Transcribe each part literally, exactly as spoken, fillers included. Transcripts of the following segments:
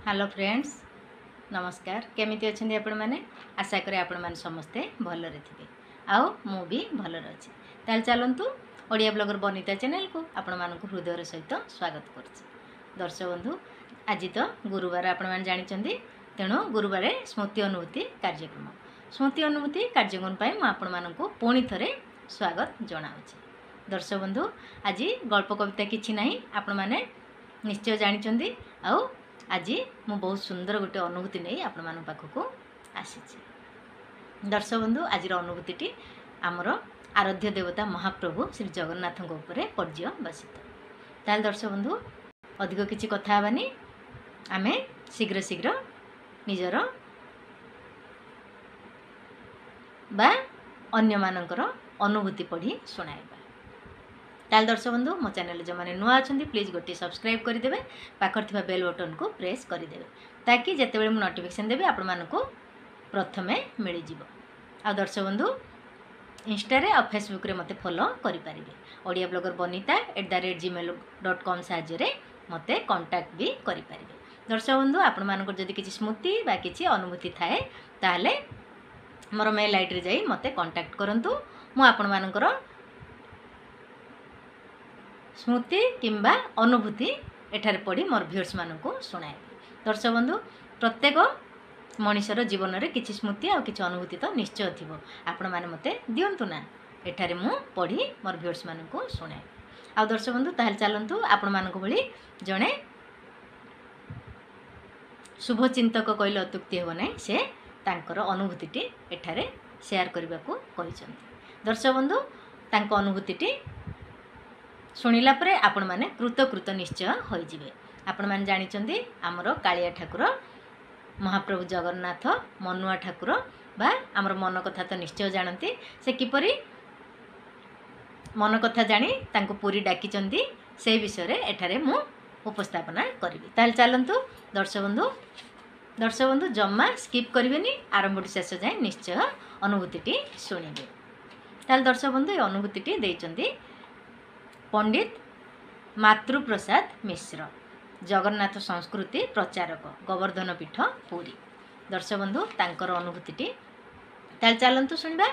Hello friends नमस्कार केमिति अच्छे आपण मैंने आशा करे आपण मैंने समस्ते भलरे थे आओ मु भी भलरे अच्छे ताल चलतु ओडिया ब्लॉगर बनिता चैनल को आपण मानक हृदय सहित स्वागत करुच्ची। दर्शक बंधु आज तो गुरुवार आपण मैंने जानी तेणु गुरुवार स्मृति अनुभूति कार्यक्रम स्मृति अनुभूति कार्यक्रम पर मुझे पुणी थे स्वागत जनावि। दर्शक बंधु आज गल्प कविता किसी ना आपण मैंने निश्चय जानी आउ आज मु बहुत सुंदर गोटे अनुभूति नहीं आपण मान पाखक आसी। दर्शक बंधु आज अनुभूति आमर आराध्य देवता महाप्रभु श्री जगन्नाथ पर्यवसित। ताल दर्शक बंधु अधिक किसी कथा हेबानी आमे शीघ्र शीघ्र निजर बा अन्य मानकर अनुभूति पढ़ी सुनाइबा। ताल दर्शक बंधु मो चैनल जो मैंने नुआ अच्छा प्लीज गोटे सब्सक्राइब करदे पाखर थी बेल बटन को प्रेस करदे ताकि जितेबाला मुझे नोटिफिकेशन देवी आपण मानक प्रथमे मिल जाव। आ दर्शक बंधु इंस्टारे और फेसबुक रे मते फॉलो करें Odia blogger Banita at the rate Gmail dot com साहाय्य मते कांटेक्ट भी करें। दर्शक बंधु आपण मानक जदि किसी स्मृति बा किसी अनुभूति थाए ताहले मोर मेल आईडी रे जाई मते कांटेक्ट करंतु मु आपण मानकर स्मृति किंबा अनुभूति एठार पढ़ी मोर व्यूअर्स मानक शुणाए। दर्शक बंधु प्रत्येक मनीषर जीवन में किसी स्मृति और किसी अनुभूति तो निश्चय थी आपण मैंने मते दिंतु ना एठारे मु पढ़ी मोर व्यूअर्स मानक शुणाए। आ दर्शक बंधु ताहले चलतु आपण मानक भली जड़े शुभचिंतक कहले अत्युक्ति हेब ना से तांकर अनुभूति एठारे शेयर करने को कहिसंती। दर्शक बंधु तांको अनुभूति शुणिला परे आपण माने कृतकृत निश्चय होइजिबे। आपण माने जानिचंदी आमर कालिया ठाकुर महाप्रभु जगन्नाथ मनुआ ठाकुर बा आमर मन कथा तो निश्चय जानती से किपरि मन कथा जानी तांको पूरी डाकिचंदी से विषय रे एठारे मु उपस्थापना करिवि। ताल चलंतु दर्शक बंधु दर्शक बंधु जम्मा स्किप करिवेनी आरंभ शेष जाए निश्चय अनुभूति शुणिबे। ताल दर्शक बंधु ए अनुभूति देइचंदी पंडित मातृप्रसाद मिश्र जगन्नाथ संस्कृति प्रचारक गोवर्धन पीठ पुरी। दर्शक बंधु तांकर अनुभूति ताल चलतु शुणा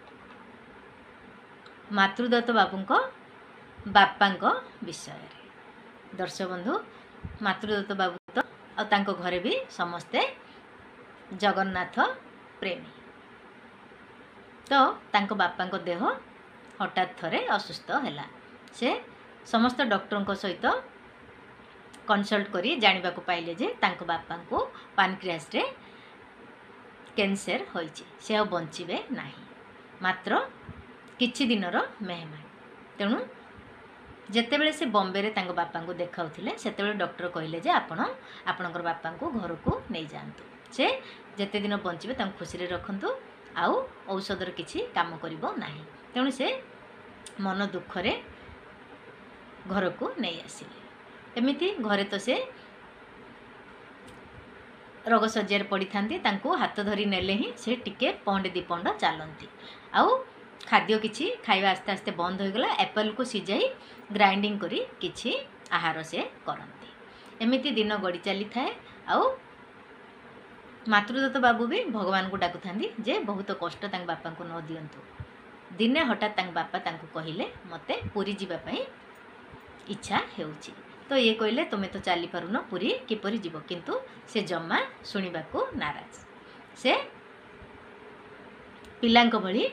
मातृदत्त बाबूंको बापांको विषय। दर्शक बंधु मातृदत्त बाबू तो और तांको घरे भी समस्ते जगन्नाथ प्रेमी तो तांको बापांको देह हठात थरे असुस्थ हैला। से समस्त डॉक्टर सहित कंसल्ट करी जानिबा को पाइले जे तांको बापा को पानक्रियास रे कैंसर होइछि से अब बंचिबे नाही मात्र किछि दिनर मेहमान। तेणु जेतेबेले से बॉम्बे रे तांको बापा को देखाउथिले सेतेबेले डॉक्टर कहिले जे आपण आपणकर बापा को घर को नै जांतु से जेते दिन बंचिबे तांको खुशी रे रखंतु आउ औषधर किछि काम करिवो नाही। तेणु से मन दुख रे घर को नहीं आसिले। एमिति घरे तो से रोग सज्जार पड़ी था हाथ धरी नेले ही से टिके पंड दी पंड चलती आउ खाद्य किछि खाइबा आस्ते आस्ते बंद हो गला। एप्पल को सिजाई ग्राइंडिंग करी किछि आहार से करती। एमिति दिन गड़ी चली थाए आउ मातृदत्त बाबू भी भगवान को डाकु थांदी जे बहुत कष्ट तांग बापा को न दियंतु। दिने हठात तांग बापा तांको कहिले मते पुरी जीवा पई इच्छा हेउची तो ये कहले तुमे तो चली पारुन पुरी किपरि जीव किंतु से जम्मा शुणिबा को नाराज। से पिलांक भली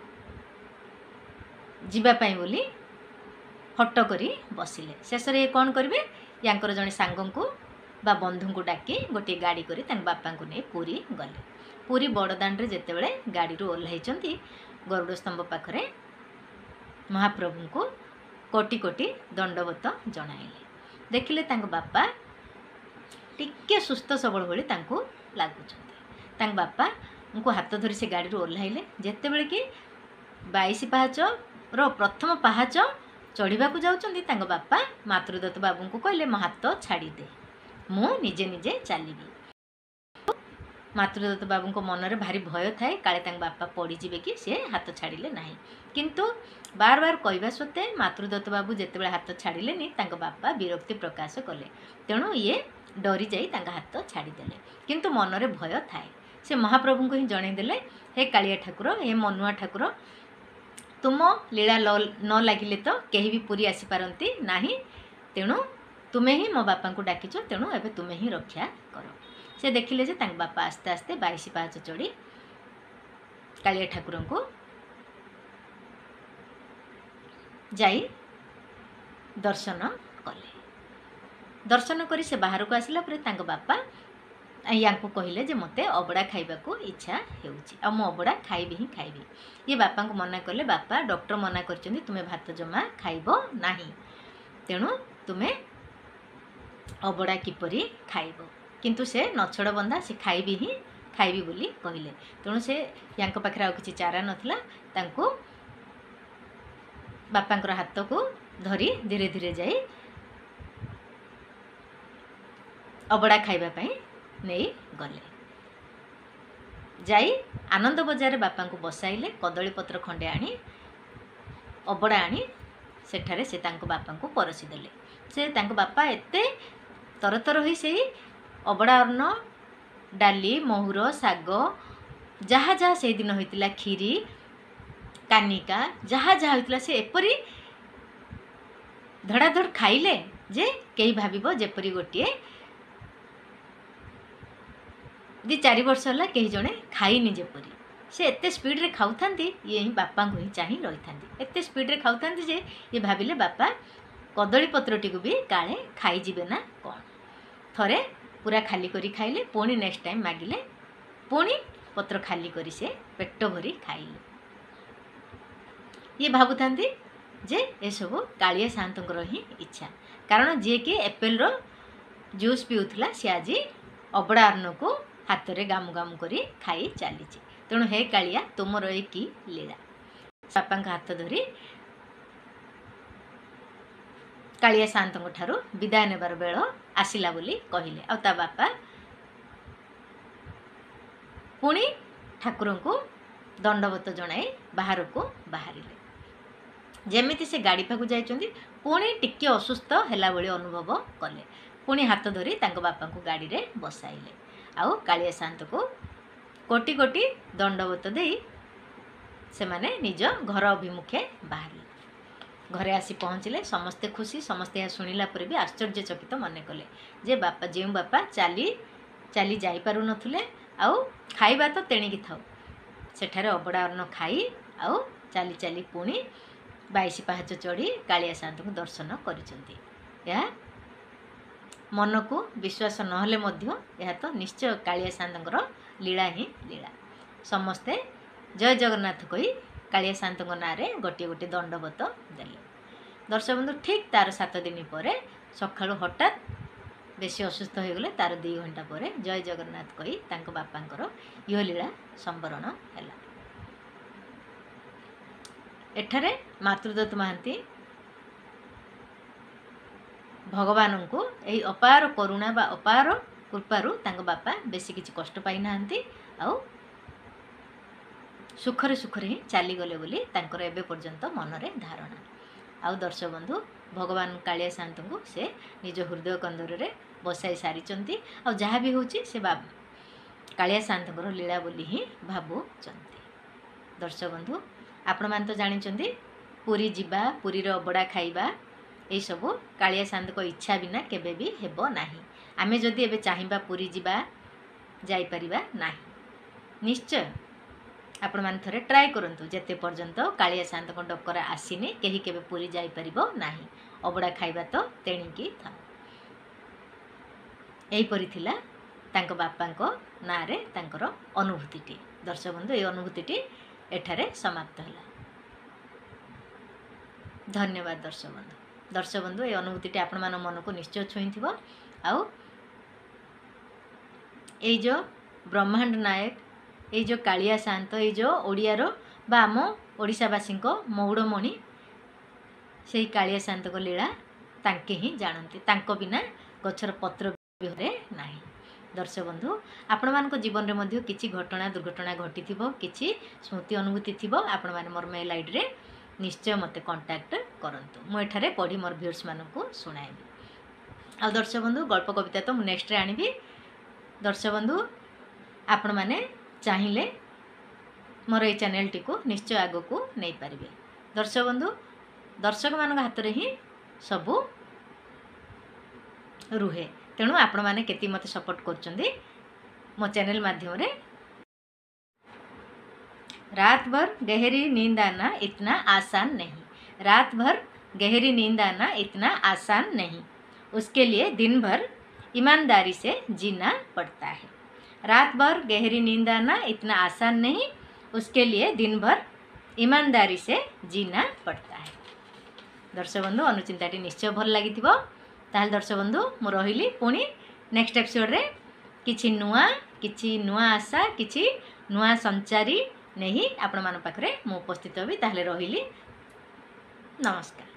जीवा पाई बोली हट्ट करी बसिले। शेष रे कोन करबे यांकर जने सांगं को बा बंधु को डाकी गोटे गाड़ी करी तांग बापा को नै पुरी गले। पुरी बड़दान रे जेतेबेले गाड़ी रो ओल्हाइचंती गरुड़ स्तंभ पाखरे महाप्रभु को कोटि कोटि दंडवत जनाइले। देखिले तांको बापा टिके सुस्थ सबल भली तांको लागुचंती। तांको बापा उनको हाथ धरी से गाड़ी रो ओल्हाइले। जेतेबेले कि बाईस पाहाच रो प्रथम पाहाच चढ़ीबा को जाउचंती तांको बापा मातृदत्त बाबू को कहले मो हाथ छाड़ी दे मु निजे निजे चलीबी। मातृदत्त बाबू को मन में भारी भय थाए काले तांको बापा पड़ी जिबे कि से हाथ छाड़िले नाही किंतु बार बार कहवा सत्ते मातृदत्त बाबू जितेबाला हाथ छाड़िले तांको बापा विरक्ति प्रकाश कले। तेणु ये डरी जाई तांका हाथ छाड़ीदेले किंतु मनरे भय थाए से महाप्रभु को ही जनईदेले हे कालिया ठाकुर हे मनुआ ठाकुर तुम लीला न लगिले तो कहीं भी पुरी आसीपारती ना तेणु तुम्हें ही मो बापा को डाकिच तेणु एबे तुम्हें ही रक्षा कर से देखिले जे तांक बापा आस्ते आस्ते बाईस पाहाच चढ़ी कालिया ठाकुर को जाई दर्शन कले दर्शन करी से बाहर को आसला परे तांक बापा या कहले जे मते अबड़ा खाइबा को इच्छा हेउची आ मो अबड़ा खाइबी ही खाइबी ये बापा को मना कले बापा डॉक्टर मना करचंदी तुमे भात जमा खाइबो नाही तेणु तुमे अबड़ा किपरि खाइबो किंतु से नछड़ बंदा से खाइबी ही खाइबी बोली कहले तेणु से यांक पाखरे आ किछि चारा नथला तांको बापांकर हाथ को धरी धीरे धीरे जाई अबड़ा खाइबा पई नहीं गले जाई आनंद बजार बापा को बसाइले कदली पत्र खंडे आनी अबड़ा आनी सेठारे से तांको बापा को परसी देले से तांको बापा एते तरतर होई से अबड़ा अन्न डाली महुर साग जहाँ जहाँ से दिन होइतिला खीरी कानिका जहाँ जहाँ होइतिला से एपरी धड़ाधड़ खाइले जे कई भाबिबो जेपरी गोटिए दी चार वर्ष है कहीं जड़े खाईनी जेपरी से एत स्पीड रे खाऊ ये ही बापा को ही चाह रही था एत स्पीड रे खाऊ जे ये भाविले बापा कदली पत्रटी को भी काले खाईजे ना कौन थरे पूरा खाली करी खाइले पुणी नेक्स्ट टाइम मागिले पुणी पत्र खाली करी से पेट भरी खाइले ये भावुता जे ये सब कालिया साहंतर ही इच्छा कारण जी कि एप्पल रो जूस पीउथला सी आज अबड़ा अन्न को हाथ रे गामु गामु करी खाई चली तेणु हे कालिया तुमर ये कि लीला बापा हाथ धरी कालिया साहंतर ठारू विदाय नेबार बेल आसिला बोली कहले आ ता बापा पुणी ठाकुर को दंडवत जनाई बाहर को बाहरिले जेमिति से गाड़ी पाखु जाइचंदी पुणी टिके असुस्थ हैला बोली अनुभव कले पुणी हाथ धरी तांको बापा को गाड़ी रे बसाइले आउ कालिया साहंत को कोटि कोटि दंडवत दे से माने निज घर अभिमुखे बाहर घरे आसी पहुँचले समस्ते खुशी समस्ते यह शुणिला पर भी आश्चर्यचकित मन कले जे बापा जो बापा चली चली जाई पारु नथुले आउ खाइबा तो तेणिकी थाउ सेठारे अबड़ा अन्न खाई आउ चली चली पुणी बाईस पाहाच चढ़ी कालिया साहंत को दर्शन करिसंती या मन को विश्वास नहले मध्य यह तो निश्चय कालिया साहंतर लीला ही लीला समस्ते जय जगन्नाथ कही कालिया साहंतर ना रे गोटे गोटे दंडवत देले दर्शक बंधु ठीक तार सात दिन पर सका हठात बेसी असुस्थ हो गले तार दुई घंटा पर जय जगन्नाथ कही तांको बापांकर यो लीला संवरण है एठारे मातृदत्त महांती भगवान को यही अपार करुणा बा अपार कृपारू तांको बापा बेसी किसी कष्ट पाई नाहंती आउ सुखरे सुखरे ही चली गले बोली तांकर एबे पर्यंत मनरे धारणा आउ दर्शक बंधु भगवान कालिया साहंत को से निज हृदय कंदर रे बसाई सारी आ जहाँ भी होची से बा कालिया साहंतर लीला बोली ही भावुचंती दर्शक बंधु आपण मान तो जानी पुरी जीवा पुरी रो अबड़ा खाइबा ये सब कालिया साहंत इच्छा बिना केबे भी हेबो नाही आमे जदि एबे चाहिबा पुरी जीवा जाई परिबा नाही निश्चय आपण मान थरे ट्राई करंतु जेते पर्यंत कालिया साहंत डकर आसीनी केही केबे पुरी जाई परिबो नाही अबड़ा खाइबा तो तेणिकी था एही परि थिला तांको बापांको नारे तांकर अनुभूतिटी दर्शक बंधु ए अनुभूतिटी एठारे समाप्त है धन्यवाद दर्शक बंधु दर्शक बंधु ये अनुभूति आपण मान मन को निश्चय छुई थी आउ ये जो ब्रह्मांड नायक ये जो कालिया साहंत ये जो ओडियार बा आम ओडिशावासी मौड़मणि से कालिया साहंत लीला तांके ही जानती तांको बिना गछर पत्र भी नाही दर्शक बंधु आपण मान जीवन में मध्य किसी घटना दुर्घटना घटी किसी स्मृति अनुभूति थी आपण मैंने मोर मेल आई डी निश्चय मत कांटेक्ट करंतु मु एठारे पढ़ी मोर व्यूअर्स मानक शुणाइबी आ दर्शक बंधु गल्प कविता तो मुझे नेक्स्ट आनी। दर्शक बंधु आपण मैंने चाहिए मोर ये चैनल टी को निश्चय आग को नहीं पारे। दर्शक बंधु दर्शक मान हाथ में ही सबू रुहे, तेणु आपण मैंने केती मत सपोर्ट कर मो चैनल माध्यम रे। रात भर गहरी नींद आना इतना आसान नहीं, रात भर गहरी नींद आना इतना आसान नहीं, उसके लिए दिन भर ईमानदारी से जीना पड़ता है। रात भर गहरी नींद आना इतना आसान नहीं, उसके लिए दिन भर ईमानदारी से जीना पड़ता है। दर्शक बंधु अनुचिंताटी निश्चय भल लगी। ताल दर्शक बंधु मु रही पुणी नेक्स्ट एपिसोड रे किछि नुआ किछि नुआ आशा किछि नुआ संचारी नहीं आपण मान पाखरे मु उपस्थित होबी। ताहले रही नमस्कार।